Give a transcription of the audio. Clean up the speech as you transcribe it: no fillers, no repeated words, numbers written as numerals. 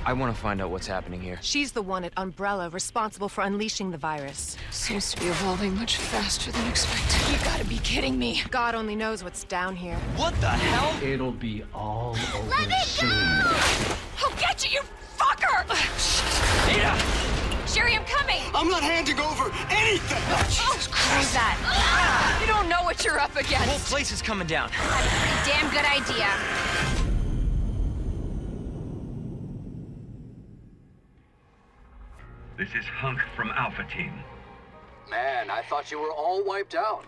I want to find out what's happening here. She's the one at Umbrella responsible for unleashing the virus. Seems to be evolving much faster than expected. You gotta be kidding me. God only knows what's down here. What the hell? It'll be all over Let me soon. go! I'll get you, you fucker! Ada! Sherry, I'm coming! I'm not handing over anything! Jesus Christ. That? You don't know what you're up against. The whole place is coming down. That's a pretty damn good idea. This is Hunk from Alpha Team. Man, I thought you were all wiped out.